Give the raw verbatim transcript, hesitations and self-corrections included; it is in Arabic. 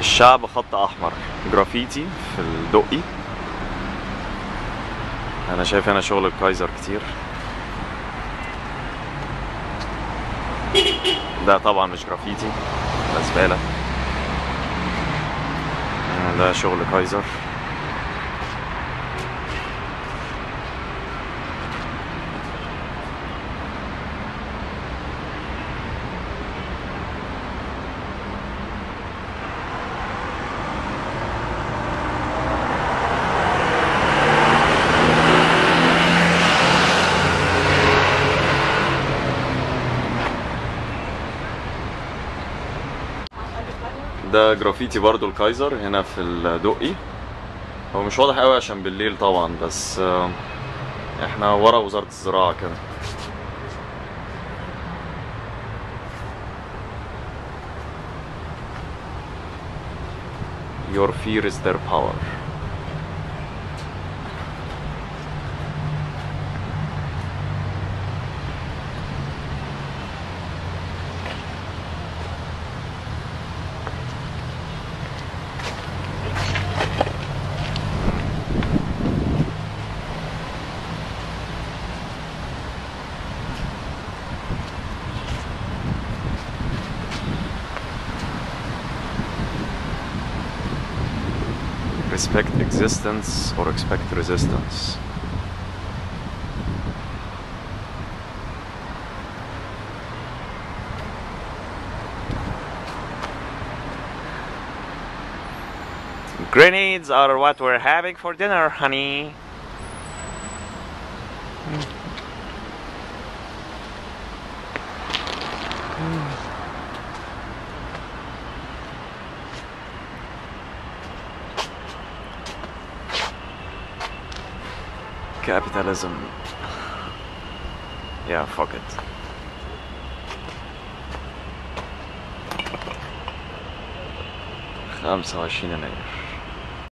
الشعب خط احمر جرافيتي في الدقي. انا شايف هنا شغل الكايزر كتير. ده طبعا مش جرافيتي، ده زبالة. ده شغل كايزر. ده جرافيتي برضو الكايزر هنا في الدقي. هو مش واضح قوي عشان بالليل طبعا، بس احنا ورا وزارة الزراعة كده. Your fear is their power. Respect existence or expect resistance. Grenades are what we're having for dinner, honey. Capitalism. Yeah, fuck it. خمسة وعشرين يناير.